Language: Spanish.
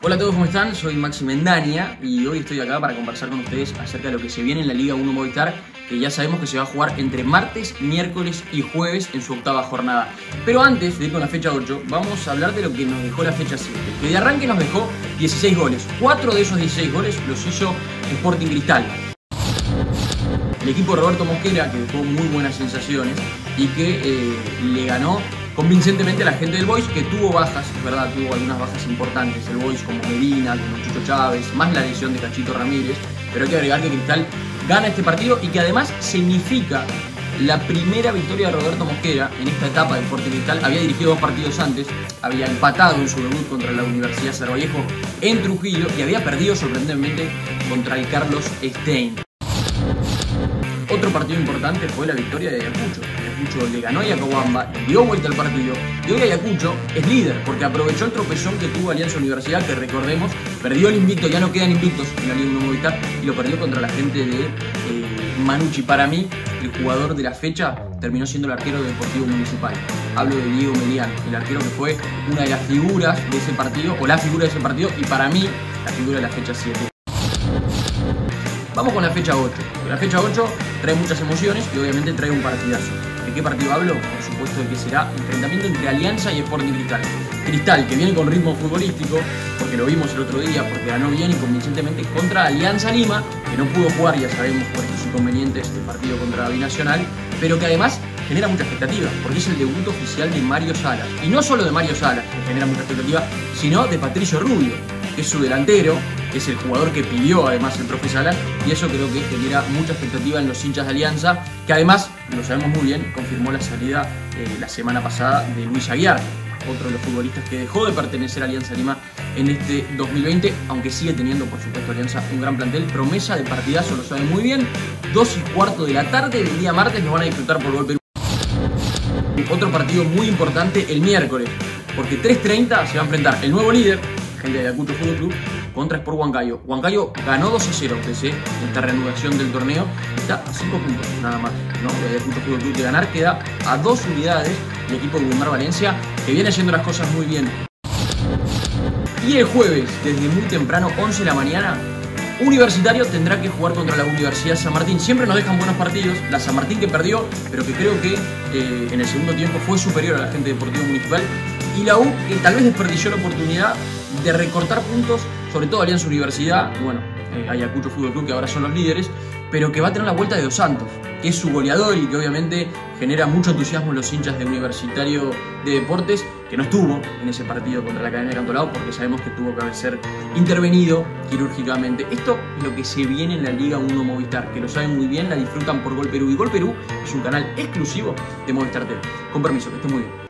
Hola a todos, ¿cómo están? Soy Maxi Mendaña y hoy estoy acá para conversar con ustedes acerca de lo que se viene en la Liga 1 Movistar, que ya sabemos que se va a jugar entre martes, miércoles y jueves en su octava jornada. Pero antes de ir con la fecha 8, vamos a hablar de lo que nos dejó la fecha 7, que de arranque nos dejó 16 goles. 4 de esos 16 goles los hizo Sporting Cristal. El equipo de Roberto Mosquera, que dejó muy buenas sensaciones y que le ganó convincentemente a la gente del Boys, que tuvo bajas, es verdad, tuvo algunas bajas importantes el Boys, como Medina, como Chucho Chávez, más la lesión de Cachito Ramírez, pero hay que agregar que Cristal gana este partido y que además significa la primera victoria de Roberto Mosquera en esta etapa de Sporting Cristal. Había dirigido 2 partidos antes, había empatado en su debut contra la Universidad Cerro Viejo en Trujillo y había perdido sorprendentemente contra el Carlos Stein. Otro partido importante fue la victoria de Ayacucho. Ayacucho le ganó a Yacuabamba, dio vuelta al partido y hoy Ayacucho es líder porque aprovechó el tropezón que tuvo Alianza Universidad, que recordemos, perdió el invicto, ya no quedan invictos en la Liga 1 Movistar y lo perdió contra la gente de Manucci. Para mí, el jugador de la fecha terminó siendo el arquero de Deportivo Municipal. Hablo de Diego Melián, el arquero que fue una de las figuras de ese partido, o la figura de ese partido, y para mí, la figura de la fecha 7. Vamos con la fecha 8. La fecha 8 trae muchas emociones y obviamente trae un partidazo. ¿De qué partido hablo? Por supuesto de que será enfrentamiento entre Alianza y Sporting Cristal. Cristal, que viene con ritmo futbolístico, porque lo vimos el otro día, porque ganó bien y convincentemente contra Alianza Lima, que no pudo jugar, ya sabemos, por estos inconvenientes del partido contra Binacional, pero que además genera mucha expectativa, porque es el debut oficial de Mario Salas. Y no solo de Mario Salas, que genera mucha expectativa, sino de Patricio Rubio, que es su delantero, que es el jugador que pidió además el profe Salas, y eso creo que genera mucha expectativa en los hinchas de Alianza, que además, lo sabemos muy bien, confirmó la salida la semana pasada de Luis Aguiar, otro de los futbolistas que dejó de pertenecer a Alianza Lima en este 2020, aunque sigue teniendo, por supuesto, Alianza un gran plantel. Promesa de partidazo, lo saben muy bien. 2:15 de la tarde del día martes, nos van a disfrutar por Gol Perú. Otro partido muy importante el miércoles, porque 3:30 se va a enfrentar el nuevo líder, gente de Ayacucho Fútbol Club, contra Sport Huancayo. Huancayo ganó 2-0 UTC en esta reanudación del torneo, está a 5 puntos nada más, ¿no? De Ayacucho Fútbol Club de ganar, queda a 2 unidades el equipo de Wilmar Valencia, que viene haciendo las cosas muy bien. Y el jueves, desde muy temprano, 11 de la mañana, Universitario tendrá que jugar contra la Universidad San Martín. Siempre nos dejan buenos partidos. La San Martín que perdió, pero que creo que en el segundo tiempo fue superior a la gente de Deportivo Municipal. Y la U, que tal vez desperdició la oportunidad de recortar puntos, sobre todo Alianza Universidad, bueno, Ayacucho Fútbol Club, que ahora son los líderes, pero que va a tener la vuelta de Dos Santos, que es su goleador y que obviamente genera mucho entusiasmo en los hinchas de Universitario de Deportes, que no estuvo en ese partido contra la Academia de Cantolao porque sabemos que tuvo que ser intervenido quirúrgicamente. Esto es lo que se viene en la Liga 1 Movistar, que lo saben muy bien, la disfrutan por Gol Perú, y Gol Perú es un canal exclusivo de Movistar TV. Con permiso, que esté muy bien.